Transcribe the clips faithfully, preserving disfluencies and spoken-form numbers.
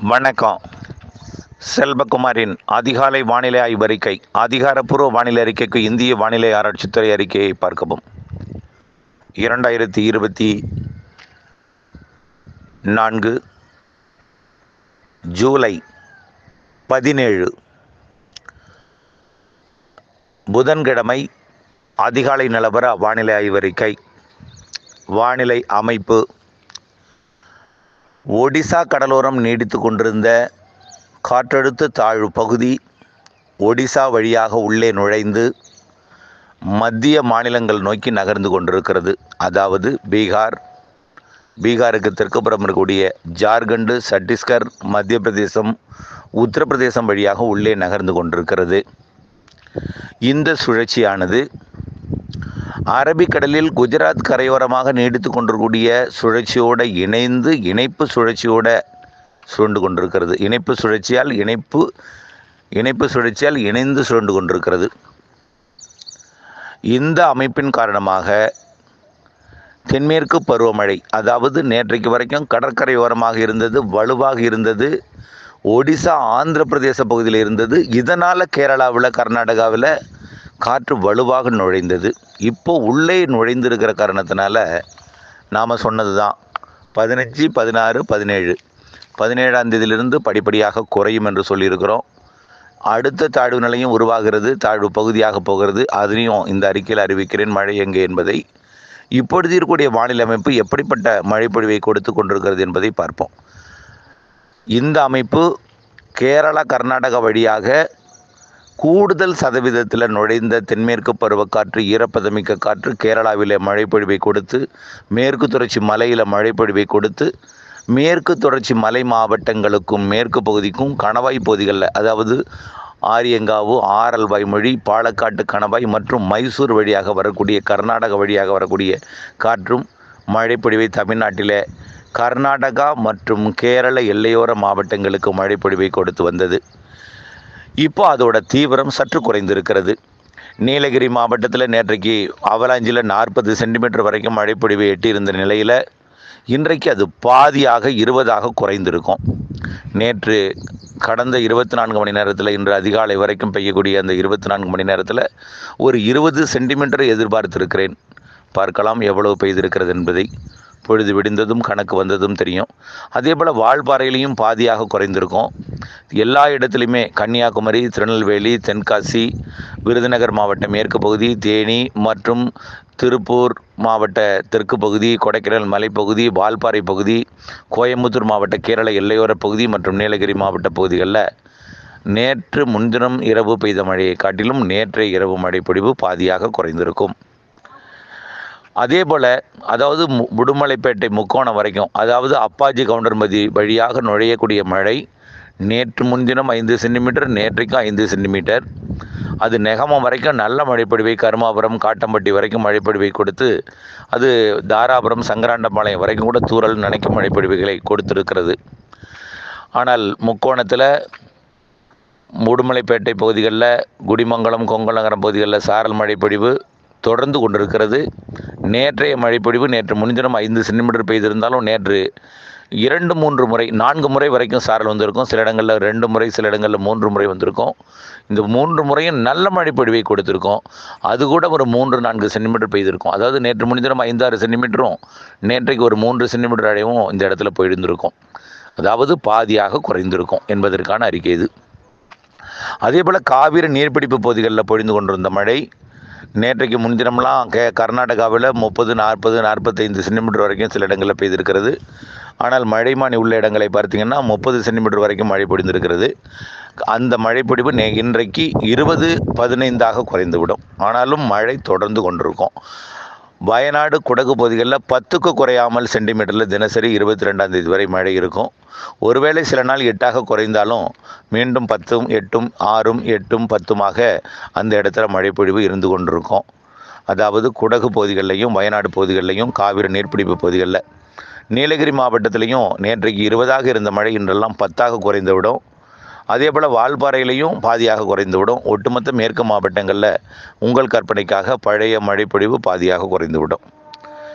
வணக்கம். செல்வகுமாரின் அதிகாலை வானிலை ஆய்வறிக்கை. அதிகாரப்பூர்வ வானிலை அறிக்கைக்கு இந்திய வானிலை ஆராய்ச்சித்துறை அறிக்கையை பார்க்கவும். இரண்டாயிரத்தி இருபத்தி நான்கு ஜூலை பதினேழு புதன்கிழமை அதிகாலை நிலவர வானிலை ஆய்வறிக்கை. வானிலை அமைப்பு: ஒடிசா கடலோரம் நீடித்து கொண்டிருந்த காற்றழுத்த தாழ்வு பகுதி ஒடிசா வழியாக உள்ளே நுழைந்து மத்திய மாநிலங்கள் நோக்கி நகர்ந்து கொண்டிருக்கிறது. அதாவது பீகார், பீகாருக்கு தெற்குப்புறம் இருக்கக்கூடிய ஜார்க்கண்டு, சத்தீஸ்கர், மத்திய பிரதேசம், உத்தரப்பிரதேசம் வழியாக உள்ளே நகர்ந்து கொண்டிருக்கிறது. இந்த சுழற்சியானது அரபிக்கடலில் குஜராத் கரையோரமாக நீடித்து கொண்டிருக்கூடிய சுழற்சியோடு இணைந்து இணைப்பு சுழற்சியோடு சுழண்டு கொண்டிருக்கிறது. இணைப்பு சுழற்சியால் இணைப்பு இணைப்பு சுழற்சியால் இணைந்து சுழண்டு கொண்டிருக்கிறது. இந்த அமைப்பின் காரணமாக தென்மேற்கு பருவமழை, அதாவது நேற்றைக்கு வரைக்கும் கடற்கரையோரமாக இருந்தது, வலுவாக இருந்தது, ஒடிசா ஆந்திர பிரதேச பகுதியில் இருந்தது. இதனால் கேரளாவில், கர்நாடகாவில் காற்று வலுவாக நுழைந்தது. இப்போ உள்ளே நுழைந்திருக்கிற காரணத்தினால நாம் சொன்னது தான் பதினஞ்சு பதினாறு பதினேழு பதினேழாம் தேதியிலிருந்து படிப்படியாக குறையும் என்று சொல்லியிருக்கிறோம். அடுத்த தாழ்வு நிலையும் உருவாகிறது, தாழ்வு பகுதியாக போகிறது. அதனையும் இந்த அறிக்கையில் அறிவிக்கிறேன் மழை எங்கே என்பதை. இப்பொழுது இருக்கக்கூடிய வானிலை அமைப்பு எப்படிப்பட்ட மழைப்பொழிவை கொடுத்து கொண்டிருக்கிறது என்பதை பார்ப்போம். இந்த அமைப்பு கேரளா, கர்நாடகா வழியாக கூடுதல் சதவீதத்தில் நுழைந்த தென்மேற்கு பருவக்காற்று, ஈரப்பதமிக்க காற்று கேரளாவில் மழைப்பொழிவை கொடுத்து, மேற்கு தொடர்ச்சி மலையில் மழைப்பொழிவை கொடுத்து, மேற்கு தொடர்ச்சி மலை மாவட்டங்களுக்கும் மேற்கு பகுதிக்கும் கணவாய் பகுதிகளில், அதாவது ஆரியங்காவு, ஆரல்வாய் மொழி, பாலக்காட்டு கணவாய் மற்றும் மைசூர் வழியாக வரக்கூடிய, கர்நாடகா வழியாக வரக்கூடிய காற்றும் மழைப்பொழிவை தமிழ்நாட்டில் கர்நாடகா மற்றும் கேரள எல்லையோர மாவட்டங்களுக்கு மழைப்பொழிவை கொடுத்து வந்தது. இப்போ அதோட தீவிரம் சற்று குறைந்திருக்கிறது. நீலகிரி மாவட்டத்தில் நேற்றைக்கு அவலாஞ்சியில் நாற்பது சென்டிமீட்டர் வரைக்கும் மழைப்பொழிவை எட்டியிருந்த நிலையில் இன்றைக்கு அது பாதியாக இருபதாக குறைந்திருக்கும். நேற்று கடந்த இருபத்தி நான்கு மணி நேரத்தில் இன்று அதிகாலை வரைக்கும் பெய்யக்கூடிய அந்த இருபத்தி நான்கு மணி நேரத்தில் ஒரு இருபது சென்டிமீட்டர் எதிர்பார்த்திருக்கிறேன். பார்க்கலாம் எவ்வளவு பெய்திருக்கிறது என்பதை. பொழுது விடிந்ததும் கணக்கு வந்ததும் தெரியும். அதே போல் வால்பாறையிலையும் பாதியாக குறைந்திருக்கும். எல்லா இடத்துலையுமே கன்னியாகுமரி, திருநெல்வேலி, தென்காசி, விருதுநகர் மாவட்ட மேற்கு பகுதி, தேனி மற்றும் திருப்பூர் மாவட்ட தெற்கு பகுதி, கொடைக்கானல் மலைப்பகுதி, வால்பாறை பகுதி, கோயம்புத்தூர் மாவட்ட கேரள எல்லையோர பகுதி மற்றும் நீலகிரி மாவட்ட பகுதிகளில் நேற்று முன்தினம் இரவு பெய்த மழையை காட்டிலும் நேற்றைய இரவு மழை பொழிவு பாதியாக குறைந்திருக்கும். அதே போல் அதாவது உடுமலைப்பேட்டை முக்கோணம் வரைக்கும், அதாவது அப்பாஜி கவுண்டர்மதி வழியாக நுழையக்கூடிய மழை நேற்று முன்தினம் ஐந்து சென்டிமீட்டர், நேற்றைக்கும் ஐந்து சென்டிமீட்டர். அது நெகமம் வரைக்கும் நல்ல மழைப்பொழிவை, கருமாபுரம், காட்டம்பட்டி வரைக்கும் மழைப்பொழிவை கொடுத்து, அது தாராபுரம், சங்கராண்டபாளையம் வரைக்கும் கூட தூறல் நனைக்கும் மழைப்பொழிவுகளை கொடுத்திருக்கிறது. ஆனால் முக்கோணத்தில் உடுமலைப்பேட்டை பகுதிகளில், குடிமங்கலம், கொங்கலங்கரம் பகுதிகளில் சாரல் மழைப்பொழிவு தொடர்ந்து கொண்டிருக்கிறது. நேற்றைய மழைப்பொழிவு நேற்று முன்தினம் ஐந்து சென்டிமீட்டர் பெய்திருந்தாலும் நேற்று இரண்டு மூன்று முறை நான்கு முறை வரைக்கும் சாரல் வந்திருக்கும். சில இடங்களில் ரெண்டு முறை, சில இடங்களில் மூன்று முறை வந்திருக்கும். இந்த மூன்று முறையும் நல்ல மழைப்பொழிவை கொடுத்துருக்கோம். அது கூட ஒரு மூன்று நான்கு சென்டிமீட்டர் பெய்திருக்கும். அதாவது நேற்று முன்தினம் ஐந்தாறு சென்டிமீட்டரும் நேற்றைக்கு ஒரு மூன்று சென்டிமீட்டர் அடையவும் இந்த இடத்துல போயிருந்திருக்கும். அதாவது பாதியாக குறைந்திருக்கும் என்பதற்கான அறிக்கை இது. அதே போல் காவிரி நீர்பிடிப்பு பகுதிகளில் பொழிந்து கொண்டிருந்த மழை நேற்றைக்கு முன்தினம்லாம் கே கர்நாடகாவில் முப்பது நாற்பது நாற்பத்தைந்து சென்டிமீட்டர் வரைக்கும் சில இடங்களில் பெய்திருக்கிறது. ஆனால் மழைமானி உள்ள இடங்களை பார்த்திங்கன்னா முப்பது சென்டிமீட்டர் வரைக்கும் மழை பொழிந்திருக்கிறது. அந்த மழைப்பொழிவு நே இன்றைக்கு இருபது பதினைந்தாக குறைந்துவிடும். ஆனாலும் மழை தொடர்ந்து கொண்டிருக்கும். வயநாடு, குடகு பகுதிகளில் பத்துக்கு குறையாமல் சென்டிமீட்டரில் தினசரி இருபத்தி ரெண்டாம் தேதி வரை மழை இருக்கும். ஒருவேளை சில நாள் எட்டாக குறைந்தாலும் மீண்டும் பத்தும் எட்டும் ஆறும் எட்டும் பத்துமாக அந்த இடத்துல மழைப்பொழிவு இருந்து கொண்டிருக்கும். அதாவது குடகு பகுதிகளிலையும் வயநாடு பகுதிகளிலையும் காவிரி நீர்பிடிப்பு பகுதிகளில். நீலகிரி மாவட்டத்திலையும் நேற்றைக்கு இருபதாக இருந்த மழை இன்றெல்லாம் பத்தாக குறைந்துவிடும். அதே போல் வால்பாறையிலையும் பாதியாக குறைந்துவிடும். ஒட்டுமொத்த மேற்கு மாவட்டங்களில் உங்கள் கற்பனைக்காக பழைய மழைப்பொழிவு பாதியாக குறைந்துவிடும்.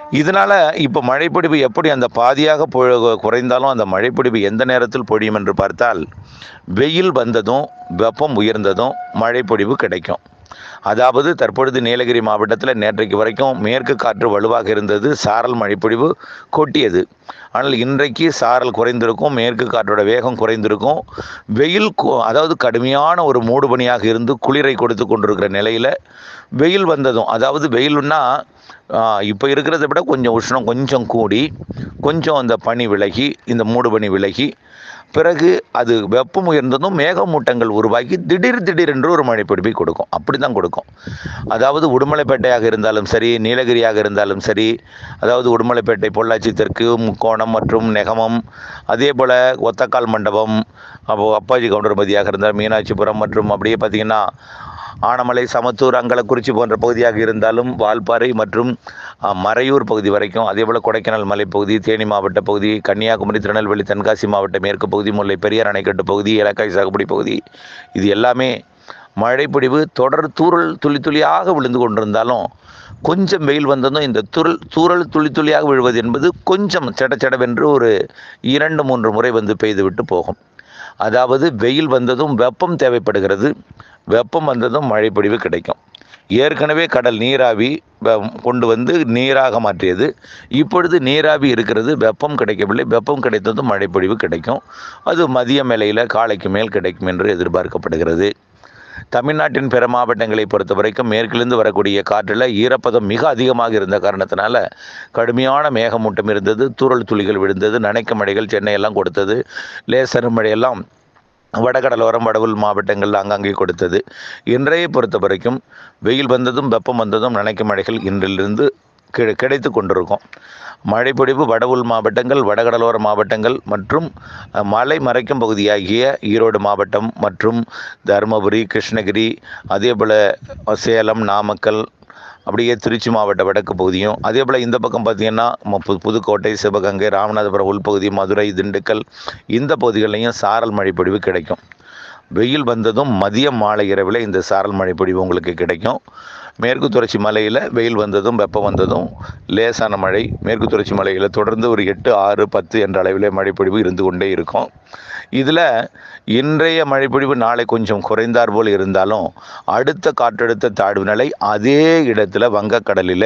இதனால் இப்போ மழைப்பொழிவு எப்படி அந்த பாதியாக பொ குறைந்தாலும் அந்த மழைப்பொழிவு எந்த நேரத்தில் பொழியும் என்று பார்த்தால், வெயில் வந்ததும் வெப்பம் உயர்ந்ததும் மழைப்பொழிவு கிடைக்கும். அதாவது தற்பொழுது நீலகிரி மாவட்டத்தில் நேற்றைக்கு வரைக்கும் மேற்கு காற்று வலுவாக இருந்தது, சாரல் மழைப்பொழிவு கொட்டியது. ஆனால் இன்றைக்கு சாரல் குறைந்திருக்கும், மேற்கு காற்றோட வேகம் குறைந்திருக்கும். வெயில் அதாவது கடுமையான ஒரு மூடுபனியாக இருந்து குளிரை கொடுத்து கொண்டிருக்கிற நிலையில் வெயில் வந்ததும், அதாவது வெயில்னா இப்போ இருக்கிறத விட கொஞ்சம் உஷ்ணம் கொஞ்சம் கூடி கொஞ்சம் அந்த பனி விலகி இந்த மூடுபனி விலகி பிறகு அது வெப்பம் உயர்ந்ததும் மேகமூட்டங்கள் உருவாக்கி திடீர் திடீர் என்று ஒரு மழைப்பொழிவை கொடுக்கும். அப்படி தான் கொடுக்கும். அதாவது உடுமலைப்பேட்டையாக இருந்தாலும் சரி, நீலகிரியாக இருந்தாலும் சரி, அதாவது உடுமலைப்பேட்டை, பொள்ளாச்சி தெற்கு, முக்கோணம் மற்றும் நெகமம், அதே போல் ஒத்தக்கால் மண்டபம், அப்போது அப்பாஜி கவுண்டர்பதியாக இருந்தால் மீனாட்சிபுரம் மற்றும் அப்படியே பார்த்திங்கன்னா ஆனமலை, சமத்தூர், அங்கலக்குறிச்சி போன்ற பகுதியாக இருந்தாலும் வால்பாறை மற்றும் மறையூர் பகுதி வரைக்கும், அதே போல் கொடைக்கானல் மலைப்பகுதி, தேனி மாவட்ட பகுதி, கன்னியாகுமரி, திருநெல்வேலி, தென்காசி மாவட்ட மேற்கு பகுதி, முல்லை பெரியார் அணைக்கட்டு பகுதி, ஏலக்காய் சாகுபடி பகுதி, இது எல்லாமே மழைப்பொழிவு தொடர் தூறல் துளி துளியாக விழுந்து கொண்டிருந்தாலும் கொஞ்சம் வெயில் வந்ததும் இந்த துரல் தூறல் துளி துளியாக விழுவது என்பது கொஞ்சம் செடச்செடவென்று ஒரு இரண்டு மூன்று முறை வந்து பெய்துவிட்டு போகும். அதாவது வெயில் வந்ததும் வெப்பம் தேவைப்படுகிறது, வெப்பம் வந்ததும் மழைப்பொழிவு கிடைக்கும். ஏற்கனவே கடல் நீராவி கொண்டு வந்து நீராக மாற்றியது, இப்பொழுது நீராவி இருக்கிறது, வெப்பம் கிடைக்கவில்லை. வெப்பம் கிடைத்ததும் மழைப்பொழிவு கிடைக்கும். அது மதிய மேலையில் காலைக்கு மேல் கிடைக்கும் என்று எதிர்பார்க்கப்படுகிறது. தமிழ்நாட்டின் பிற மாவட்டங்களை பொறுத்த வரைக்கும் மேற்கிலிருந்து வரக்கூடிய காற்றில் ஈரப்பதம் மிக அதிகமாக இருந்த காரணத்தினால கடுமையான மேகமூட்டம் இருந்தது, தூறல் துளிகள் விழுந்தது, நனைக்க மழைகள் சென்னையெல்லாம் கொடுத்தது, லேசர் மழையெல்லாம் வடகடலோரம் வடவுள் மாவட்டங்கள் ஆங்காங்கே கொடுத்தது. இன்றைய பொறுத்த வரைக்கும் வெயில் வந்ததும் வெப்பம் வந்ததும் நனைக்கும் மழைகள் இன்றிலிருந்து கிடை கிடைத்து கொண்டிருக்கும். மழைப்பொழிவு வடவுள் மாவட்டங்கள், வடகடலோர மாவட்டங்கள் மற்றும் மலை மறைக்கும் பகுதியாகிய ஈரோடு மாவட்டம் மற்றும் தருமபுரி, கிருஷ்ணகிரி, அதே போல் சேலம், நாமக்கல், அப்படியே திருச்சி மாவட்ட வடக்கு பகுதியும், அதே போல் இந்த பக்கம் பார்த்திங்கன்னா புதுக்கோட்டை, சிவகங்கை, ராமநாதபுரம் உள்பகுதி, மதுரை, திண்டுக்கல், இந்த பகுதிகளிலையும் சாரல் மழைப்பொழிவு கிடைக்கும். வெயில் வந்ததும் மதியம் மாலை இரவில் இந்த சாரல் மழைப்பொழிவு உங்களுக்கு கிடைக்கும். மேற்கு தொடர்ச்சி மலையில் வெயில் வந்ததும் வெப்பம் வந்ததும் லேசான மழை, மேற்கு தொடர்ச்சி மலையில் தொடர்ந்து ஒரு எட்டு ஆறு பத்து என்ற அளவில் மழைப்பொழிவு இருந்து கொண்டே இருக்கும். இதில் இன்றைய மழைப்பொழிவு நாளை கொஞ்சம் குறைந்தார் போல் இருந்தாலும் அடுத்த காற்றழுத்த தாழ்வு நிலை அதே இடத்துல வங்கக்கடலில்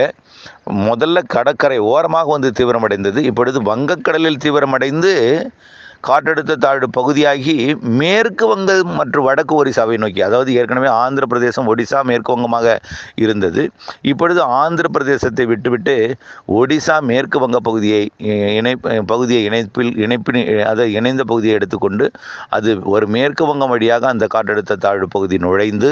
முதல்ல கடற்கரை ஓரமாக வந்து தீவிரமடைந்தது. இப்பொழுது வங்கக்கடலில் தீவிரமடைந்து காற்றழுத்த தாழ்வு பகுதியாகி மேற்கு வங்கம் மற்றும் வடக்கு ஒரிசாவை நோக்கி, அதாவது ஏற்கனவே ஆந்திர பிரதேசம், ஒடிசா மேற்கு வங்கமாக இருந்தது. இப்பொழுது ஆந்திர பிரதேசத்தை விட்டுவிட்டு ஒடிசா மேற்கு வங்க பகுதியை இணை பகுதியை இணைப்பில் இணைப்பின் அதை இணைந்த பகுதியை எடுத்துக்கொண்டு அது ஒரு மேற்கு வங்கம் வழியாக அந்த காற்றழுத்த தாழ்வு பகுதி நுழைந்து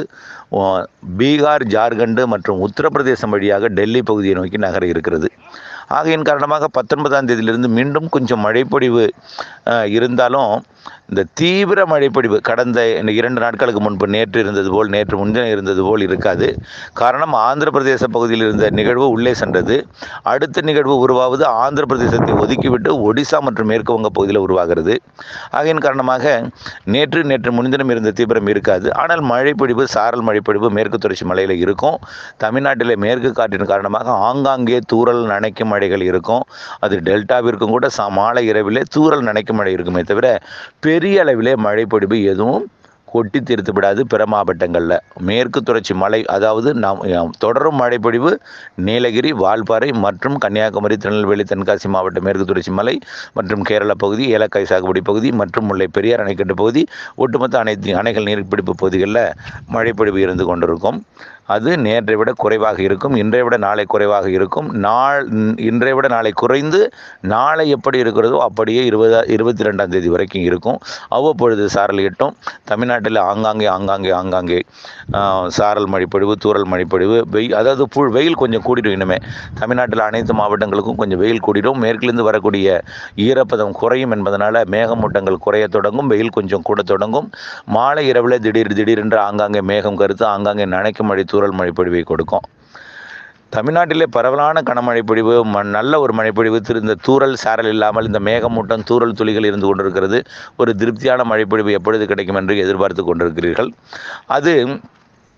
பீகார், ஜார்க்கண்டு மற்றும் உத்தரப்பிரதேசம் வழியாக டெல்லி பகுதியை நோக்கி நகர இருக்கிறது. ஆகையின் காரணமாக பத்தொன்பதாம் தேதியிலிருந்து மீண்டும் கொஞ்சம் மழைப்பொழிவு இருந்தாலும் இந்த தீவிர மழைப்பொழிவு கடந்த இரண்டு நாட்களுக்கு முன்பு நேற்று இருந்தது போல், நேற்று முன்தினம் இருந்தது போல் இருக்காது. காரணம் ஆந்திர பிரதேச பகுதியில் இருந்த நிகழ்வு உள்ளே சென்றது. அடுத்த நிகழ்வு உருவாவது ஆந்திர பிரதேசத்தை ஒதுக்கிவிட்டு ஒடிசா மற்றும் மேற்கு வங்க பகுதியில் உருவாகிறது. ஆகையின் காரணமாக நேற்று நேற்று முன்தினம் இருந்த தீவிரம் இருக்காது. ஆனால் மழைப்பொழிவு, சாரல் மழைப்பொழிவு மேற்கு தொடர்ச்சி மலையில் இருக்கும். தமிழ்நாட்டில் மேற்கு காற்றின் காரணமாக ஆங்காங்கே தூறல் நனைக்கும் மழைகள் இருக்கும். அது டெல்டாவிற்கும் கூட மாலை இரவிலே தூறல் நனைக்கும் மழை இருக்குமே தவிர பெரிய அளவிலே மழைப்பொழிவு எதுவும் கொட்டி தீர்த்து விடாது. பிற மாவட்டங்களில் மேற்கு தொடர்ச்சி மலை, அதாவது நாம் தொடரும் மழைப்பொழிவு நீலகிரி, வால்பாறை மற்றும் கன்னியாகுமரி, திருநெல்வேலி, தென்காசி மாவட்ட மேற்கு தொடர்ச்சி மலை மற்றும் கேரள பகுதி, ஏலக்காய் சாகுபடி பகுதி மற்றும் முல்லை பெரியார் அணைக்கட்டு பகுதி, ஒட்டுமொத்த அனைத்து அணைகள் நீர்பிடிப்பு பகுதிகளில் மழைப்பொழிவு இருந்து கொண்டிருக்கும். அது நேற்றை விட குறைவாக இருக்கும், இன்றைய விட நாளை குறைவாக இருக்கும். நாள் இன்றைய விட நாளை குறைந்து நாளை எப்படி இருக்கிறதோ அப்படியே இருபது இருபத்தி ரெண்டாம் தேதி வரைக்கும் இருக்கும். அவ்வப்பொழுது சாரல் எட்டும். தமிழ்நாட்டில் ஆங்காங்கே ஆங்காங்கே ஆங்காங்கே சாரல் மழைப்பொழிவு, தூறல் மழைப்பொழிவு, வெயில், அதாவது புல் வெயில் கொஞ்சம் கூடிடும். இனிமே தமிழ்நாட்டில் அனைத்து மாவட்டங்களுக்கும் கொஞ்சம் வெயில் கூடிடும். மேற்கிலிருந்து வரக்கூடிய ஈரப்பதம் குறையும் என்பதனால் மேகமூட்டங்கள் குறைய தொடங்கும், வெயில் கொஞ்சம் கூட தொடங்கும். மாலை இரவில் திடீர் திடீரென்று ஆங்காங்கே மேகம் கருத்து ஆங்காங்கே நனைக்கும் மழை, தூறல் மழைப்பொழிவை கொடுக்கும். தமிழ்நாட்டிலே பரவலான கனமழைப்பொழிவு, நல்ல ஒரு மழைப்பொழிவு, இந்த தூறல் சாரல் இல்லாமல் இந்த மேகமூட்டம் தூறல் துளிகள் இருந்து கொண்டிருக்கிறது. ஒரு திருப்தியான மழைப்பொழிவு எப்பொழுது கிடைக்கும் என்று எதிர்பார்த்து கொண்டிருக்கிறீர்கள். அது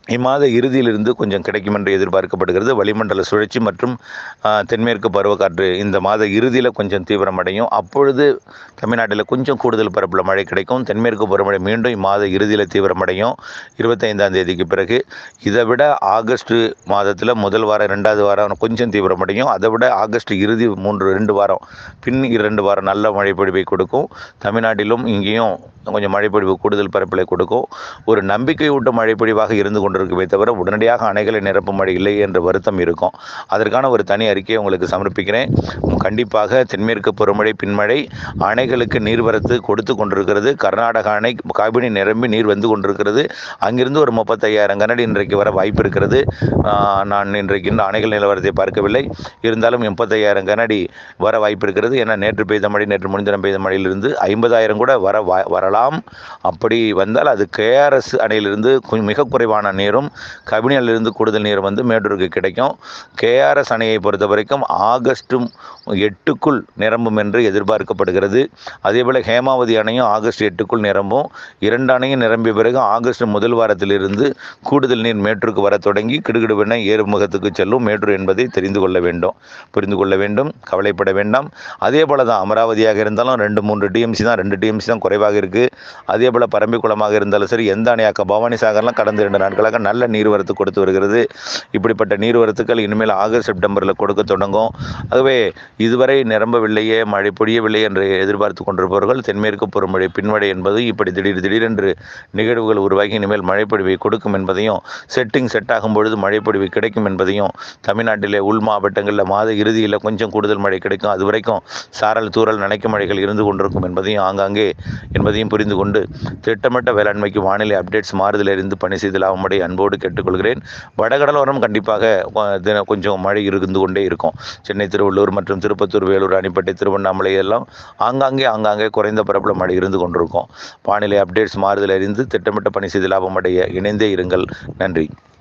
இம்மாத இறுதியிலிருந்து கொஞ்சம் கிடைக்கும் என்று எதிர்பார்க்கப்படுகிறது. வளிமண்டல சுழற்சி மற்றும் தென்மேற்கு பருவக்காற்று இந்த மாத இறுதியில் கொஞ்சம் தீவிரமடையும். அப்பொழுது தமிழ்நாட்டில் கொஞ்சம் கூடுதல் பரப்பில் மழை கிடைக்கும். தென்மேற்கு பருவமழை மீண்டும் இம்மாத இறுதியில் தீவிரமடையும் இருபத்தைந்தாம் தேதிக்கு பிறகு. இதை விட ஆகஸ்ட் மாதத்தில் முதல் வாரம் ரெண்டாவது வாரம் கொஞ்சம் தீவிரமடையும். அதை விட ஆகஸ்ட் இறுதி மூன்று ரெண்டு வாரம் பின் இரண்டு வாரம் நல்ல மழைப்பொழிவை கொடுக்கும். தமிழ்நாட்டிலும் இங்கேயும் கொஞ்சம் மழைப்பொழிவு கூடுதல் பரப்பிலை கொடுக்கும். ஒரு நம்பிக்கையூட்டும் மழைப்பொழிவாக இருந்து கொண்டிருக்குமே தவிர உடனடியாக அணைகளை நிரப்பும் மழை இல்லை என்ற வருத்தம் இருக்கும். அதற்கான ஒரு தனி அறிக்கையை உங்களுக்கு சமர்ப்பிக்கிறேன். கண்டிப்பாக தென்மேற்கு பருவமழை பின்மழை அணைகளுக்கு நீர்வரத்து கொடுத்து கொண்டிருக்கிறது. கர்நாடக அணை காபினி நிரம்பி நீர் வந்து கொண்டிருக்கிறது. அங்கிருந்து ஒரு முப்பத்தையாயிரம் கனடி இன்றைக்கு வர வாய்ப்பு இருக்கிறது. நான் இன்றைக்கு இந்த அணைகள் நிலவரத்தை பார்க்கவில்லை. இருந்தாலும் முப்பத்தையாயிரம் கனடி வர வாய்ப்பு இருக்கிறது. ஏன்னா நேற்று பெய்த மழை நேற்று முன்தினம் பெய்த மழையிலிருந்து ஐம்பதாயிரம் கூட வர வரலாம். அப்படி வந்தால் அது கேஆர்எஸ் அணையிலிருந்து மிக குறைவான நீரும் கபினியிலிருந்து கூடுதல் நீர் வந்து மேட்டூருக்கு கிடைக்கும். கேஆர்எஸ் அணையை பொறுத்த வரைக்கும் ஆகஸ்ட் எட்டுக்குள் நிரம்பும் என்று எதிர்பார்க்கப்படுகிறது. அதேபோல் ஹேமாவதி அணையும் ஆகஸ்ட் எட்டுக்குள் நிரம்பும். இரண்டு அணையும் நிரம்பிய பிறகு ஆகஸ்ட் முதல் வாரத்திலிருந்து கூடுதல் நீர் மேட்டூருக்கு வர தொடங்கி கிடுகிடுவென ஏறுமுகத்துக்கு செல்லும் மேட்டூர் என்பதை தெரிந்து கொள்ள வேண்டும், புரிந்து கொள்ள வேண்டும். கவலைப்பட வேண்டாம். அதே போல தான் அமராவதியாக இருந்தாலும் ரெண்டு மூன்று டிஎம்சி தான் ரெண்டு டிஎம்சி தான் குறைவாக இருக்குது. அதே போல் பரம்பிக்குளமாக இருந்தாலும் சரி, எந்த அணையாக்க பவானி சாகர்லாம் கடந்த இரண்டு நாட்களாக நல்ல நீர்வரத்து கொடுத்து வருகிறது. இப்படிப்பட்ட நீர்வரத்துக்கள் இனிமேல் ஆகஸ்ட் செப்டம்பரில் கொடுக்க தொடங்கும். ஆகவே இதுவரை நிரம்பவில்லையே, மழை பொழியவில்லை என்று எதிர்பார்த்து கொண்டிருப்பவர்கள் தென்மேற்கு பருவமழை பின்மழை என்பது இப்படி திடீர் திடீரென்று நிகழ்வுகள் உருவாகி இனிமேல் மழைப்பொழிவை கொடுக்கும் என்பதையும், செட்டிங் செட் ஆகும் பொழுது மழைப்பொழிவு கிடைக்கும் என்பதையும், தமிழ்நாட்டிலே உள் மாவட்டங்களில் மாத இறுதியில் கொஞ்சம் கூடுதல் மழை கிடைக்கும். அது வரைக்கும் சாரல் தூறல் நனைக்கும் மழைகள் இருந்து கொண்டிருக்கும் என்பதையும் ஆங்காங்கே என்பதையும் புரிந்து கொண்டு திட்டமிட்ட வேளாண்மைக்கு வானிலை அப்டேட்ஸ் மாறுதல் அறிந்து பணி செய்து லாபமடை அன்போடு கேட்டுக்கொள்கிறேன். வடகடலோரம் கண்டிப்பாக கொஞ்சம் மழை இருந்து கொண்டே இருக்கும். சென்னை, திருவள்ளூர் மற்றும் திருப்பத்தூர், வேலூர், ராணிப்பேட்டை, திருவண்ணாமலை எல்லாம் ஆங்காங்கே ஆங்காங்கே குறைந்த பரப்பில் மழை இருந்து கொண்டிருக்கும். வானிலை அப்டேட்ஸ் மாறுதல் அறிந்து திட்டமிட்ட பணி செய்து லாபமடைய இணைந்தே இருங்கள். நன்றி.